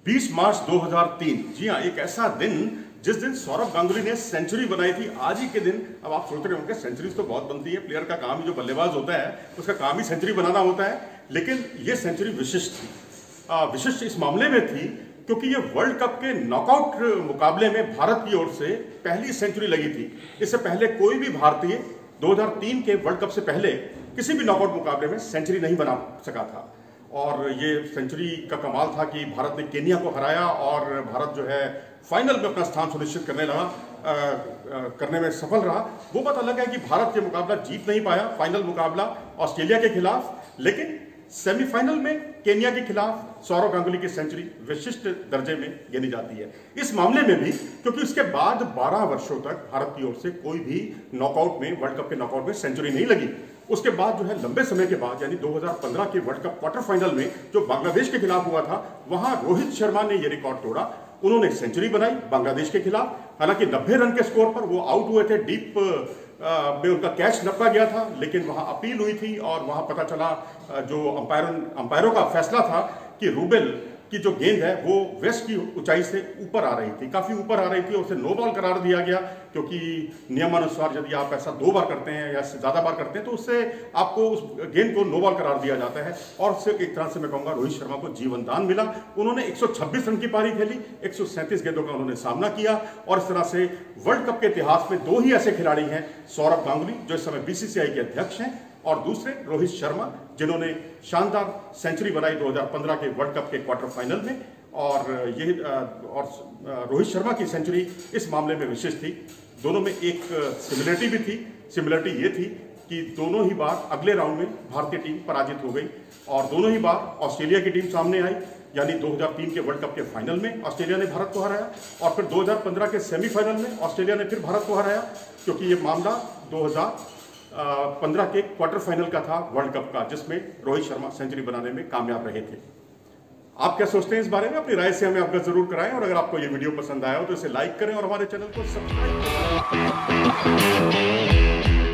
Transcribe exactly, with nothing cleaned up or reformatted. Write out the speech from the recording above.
बीस मार्च दो हज़ार तीन, जी हाँ, एक ऐसा दिन जिस दिन सौरव गांगुली ने सेंचुरी बनाई थी। आज ही के दिन, अब आप सोच रहे होंगे सेंचुरीज तो बहुत बनती है, प्लेयर का काम ही, जो बल्लेबाज होता है उसका काम ही सेंचुरी बनाना होता है, लेकिन ये सेंचुरी विशिष्ट थी। आ, विशिष्ट इस मामले में थी क्योंकि ये वर्ल्ड कप के नॉकआउट मुकाबले में भारत की ओर से पहली सेंचुरी लगी थी। इससे पहले कोई भी भारतीय दो हज़ार तीन के वर्ल्ड कप से पहले किसी भी नॉकआउट मुकाबले में सेंचुरी नहीं बना सका था। और ये सेंचुरी का कमाल था कि भारत ने केन्या को हराया और भारत जो है फाइनल में अपना स्थान सुनिश्चित करने लगा, आ, आ, करने में सफल रहा। वो बात अलग है कि भारत ये मुकाबला जीत नहीं पाया, फाइनल मुकाबला ऑस्ट्रेलिया के खिलाफ, लेकिन सेमीफाइनल में केन्या के खिलाफ सौरव गांगुली की सेंचुरी विशिष्ट दर्जे में गिनी जाती है। इस मामले में भी क्योंकि उसके बाद बारह वर्षों तक भारत की ओर से कोई भी नॉकआउट में, वर्ल्ड कप के नॉकआउट में सेंचुरी नहीं लगी। उसके बाद जो है लंबे समय के बाद, यानी दो हज़ार पंद्रह के वर्ल्ड कप क्वार्टर फाइनल में जो बांग्लादेश के खिलाफ हुआ था, वहां रोहित शर्मा ने यह रिकॉर्ड तोड़ा। उन्होंने सेंचुरी बनाई बांग्लादेश के खिलाफ। हालांकि नब्बे रन के स्कोर पर वो आउट हुए थे, डीप में उनका कैच नपा गया था, लेकिन वहां अपील हुई थी और वहां पता चला, जो अंपायरों अंपायरों का फैसला था कि रूबेल की जो गेंद है वो वेस्ट की ऊंचाई से ऊपर आ रही थी, काफी ऊपर आ रही थी, और उसे नो बॉल करार दिया गया। क्योंकि नियमानुसार यदि आप ऐसा दो बार करते हैं या ज्यादा बार करते हैं तो उससे आपको उस गेंद को नो बॉल करार दिया जाता है। और उससे एक तरह से मैं कहूंगा रोहित शर्मा को जीवन दान मिला। उन्होंने एक सौ छब्बीस रन की पारी खेली, एक सौ सैंतीस गेंदों का उन्होंने सामना किया, और इस तरह से वर्ल्ड कप के इतिहास में दो ही ऐसे खिलाड़ी हैं, सौरव गांगुली जो इस समय बीसीसीआई के अध्यक्ष हैं, और दूसरे रोहित शर्मा जिन्होंने शानदार सेंचुरी बनाई दो हज़ार पंद्रह के वर्ल्ड कप के क्वार्टर फाइनल में। और ये और रोहित शर्मा की सेंचुरी इस मामले में विशेष थी। दोनों में एक सिमिलरिटी भी थी। सिमिलरिटी ये थी कि दोनों ही बार अगले राउंड में भारतीय टीम पराजित हो गई, और दोनों ही बार ऑस्ट्रेलिया की टीम सामने आई। यानी दो हज़ार तीन के वर्ल्ड कप के फाइनल में ऑस्ट्रेलिया ने भारत को हराया, और फिर दो हज़ार पंद्रह के सेमीफाइनल में ऑस्ट्रेलिया ने फिर भारत को हराया, क्योंकि ये मामला दो हज़ार पंद्रह के क्वार्टर फाइनल का था वर्ल्ड कप का, जिसमें रोहित शर्मा सेंचुरी बनाने में कामयाब रहे थे। आप क्या सोचते हैं इस बारे में? अपनी राय से हमें अवगत जरूर कराएं, और अगर आपको ये वीडियो पसंद आया हो तो इसे लाइक करें और हमारे चैनल को सब्सक्राइब करें।